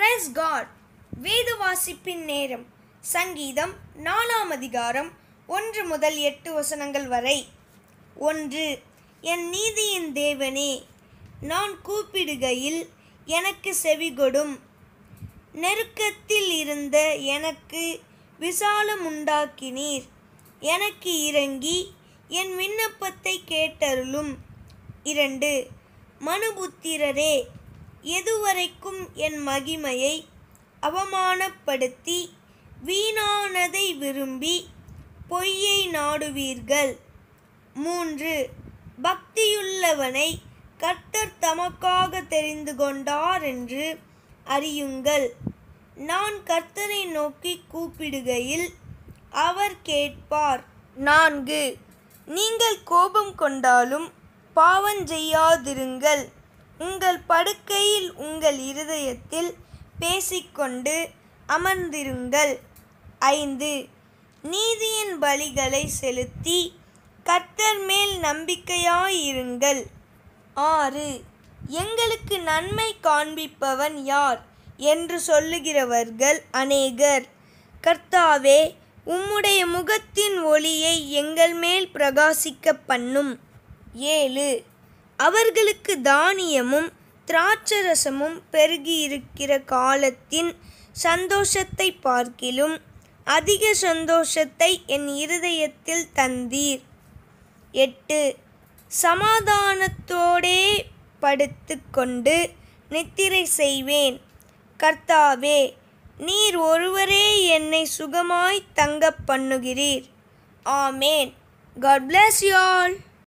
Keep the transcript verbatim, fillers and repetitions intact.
Brace God. வேத வாசிப்பின் நேரம். சங்கீதம் நாலாம் அதிகாரம் ஒன்று முதல் எட்டு வசனங்கள் வரை. ஒன்று. என் நீதியின் தேவனே, நான் கூப்பிடுகையில் எனக்கு செவிகொடும். நெருக்கத்தில் இருந்த எனக்கு விசாலம் உண்டாக்கினீர். எனக்கு இறங்கி என் விண்ணப்பத்தை கேட்டருளும். இரண்டு. மனுபுத்திரரே, எதுவரைக்கும் என் மகிமையை அவமானப்படுத்தி வீணானதை விரும்பி பொய்யை நாடுவீர்கள்? மூன்று. பக்தியுள்ளவனை கர்த்தர் தமக்காக தெரிந்து கொண்டார் என்று அறியுங்கள். நான் கர்த்தரை நோக்கி கூப்பிடுகையில் அவர் கேட்பார். நான்கு. நீங்கள் கோபம் கொண்டாலும் பாவஞ்செய்யாதிருங்கள். உங்கள் படுக்கையில் உங்கள் இருதயத்தில் பேசிக்கொண்டு அமர்ந்திருங்கள். ஐந்து. நீதியின் பலிகளை செலுத்தி கர்த்தர் மேல் நம்பிக்கையாயிருங்கள். ஆறு. எங்களுக்கு நன்மை காண்பிப்பவன் யார் என்று சொல்லுகிறவர்கள் அநேகர். கர்த்தாவே, உம்முடைய முகத்தின் ஒளியை எங்கள் மேல் பிரகாசிக்க பண்ணும். ஏழு. அவர்களுக்கு தானியமும் திராட்சரசமும் பெருகியிருக்கிற காலத்தின் சந்தோஷத்தை பார்க்கிலும் அதிக சந்தோஷத்தை என் இருதயத்தில் தந்தீர். எட்டு. சமாதானத்தோடே படுத்துக்கொண்டு நித்திரை செய்வேன். கர்த்தாவே, நீர் ஒருவரே என்னை சுகமாய் தங்க பண்ணுகிறீர். ஆமேன். God bless you all.